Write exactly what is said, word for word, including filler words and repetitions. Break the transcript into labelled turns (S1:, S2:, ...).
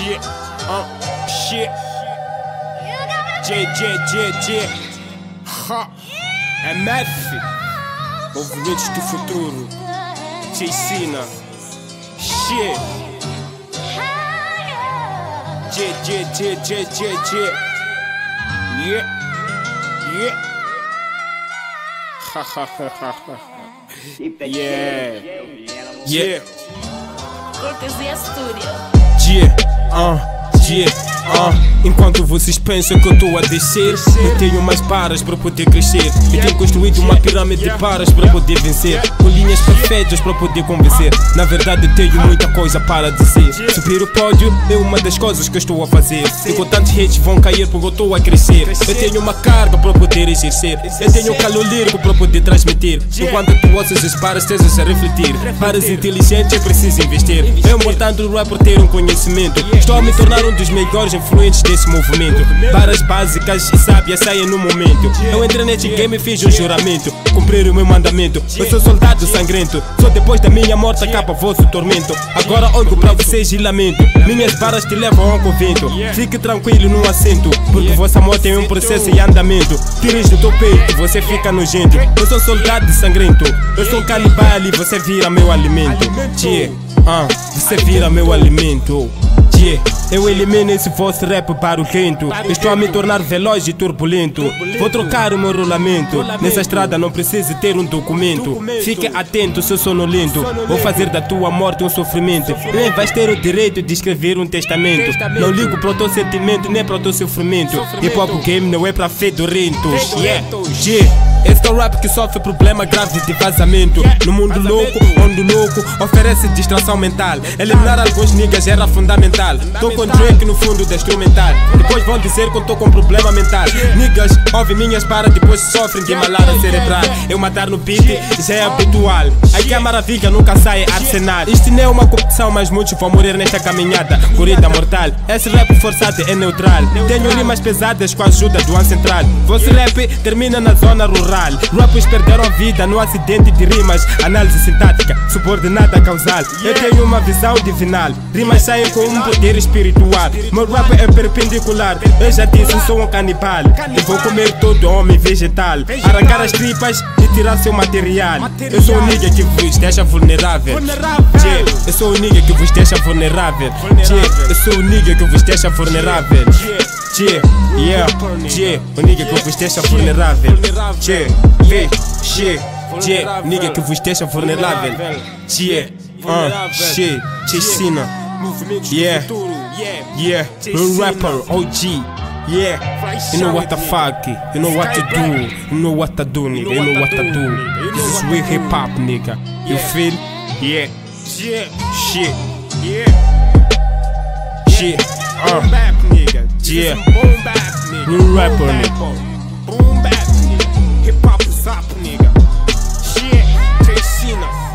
S1: Shit, uh, shit. J, J, J, J. Ha. M F. Movimentos do futuro. J-Sina. Shit. J, J, J, J, J, J. Yeah. Yeah. Ha ha ha ha ha. Yeah. Yeah.
S2: Cortesia Studio.
S1: Yeah, uh, yeah, uh. Enquanto vocês pensam que eu estou a descer, eu tenho mais barras para poder crescer. Eu tenho construído uma pirâmide de barras para poder vencer, com linhas perfeitas para poder convencer. Na verdade eu tenho muita coisa para dizer. Subir o pódio é uma das coisas que eu estou a fazer. Enquanto tantos hits vão cair porque eu estou a crescer. Eu tenho uma carga para poder exercer. Eu tenho um calor lírico para poder transmitir. Enquanto tu ouças as barras, estejas a refletir. Barras inteligentes é preciso investir. É importante o rap por ter um conhecimento. Estou a me tornar um dos melhores influentes desse movimento. Barras básicas e sábias saem no momento. Eu entrei neste game e fiz um juramento, cumprir o meu mandamento. Eu sou soldado sangrento, só depois da minha morte acaba vosso tormento. Agora olho para vocês e lamento. Minhas barras te levam ao convento. Fique tranquilo no assento, porque vossa morte é um processo em andamento. Tires do teu peito, você fica nojento. Eu sou soldado sangrento, eu sou um canibal e você vira meu alimento. Yeah, uh, você vira meu alimento. Yeah, eu elimino esse vosso rap barulhento. Estou a me tornar veloz e turbulento. Vou trocar o meu rolamento. Nessa estrada não preciso ter um documento. Fique atento, seu sonolento. Vou fazer da tua morte um sofrimento. Nem vais ter o direito de escrever um testamento. Não ligo para o teu sentimento, nem para o teu sofrimento. Hip hop game não é para fedorentos. Yeah, yeah. Esse é o rap que sofre problema grave de vazamento. No mundo louco, onde o louco oferece distração mental. Eliminar alguns niggas era fundamental. Tô com Drake no fundo da instrumental. Depois vão dizer que eu tô com problema mental. Niggas ouvem minhas barras, depois sofrem de malária cerebral. Eu matar no beat já é habitual. Aqui a maravilha nunca sai arsenal. Isto não é uma competição, mas muitos vão morrer nesta caminhada. Corrida mortal, esse rap forçado é neutral. Tenho rimas pesadas com a ajuda do ancestral. Vosso rap termina na zona rural. Rappers perderam a vida no acidente de rimas. Análise sintática, subordinada causal. Eu tenho uma visão divinal. Rimas saem com um poder espiritual. Meu rap é perpendicular. Eu já disse, eu sou um canibal. Eu vou comer todo homem vegetal. Arrancar as tripas e tirar seu material. Eu sou o nigga que vos deixa vulnerável. Yeah, eu sou o nigga que vos deixa vulnerável. Yeah, eu sou o nigga que vos deixa vulnerável. Yeah, yeah, yeah, o nigga que vos deixa vulnerável. Yeah, yeah, yeah, yeah, nigga que vos deixa vulnerável. Yeah, uh, shit, J-Sina. Yeah, yeah, real rapper, O G. Yeah, you know what the fuck, you know what to do, you know what to do, nigga, you know what to do. This is real hip hop, nigga. You feel? Yeah, shit, shit, yeah, shit, uh, yeah, real rapper, nigga. Boom bap, nigga. Hip hop is up, nigga. Shit, J-Sina.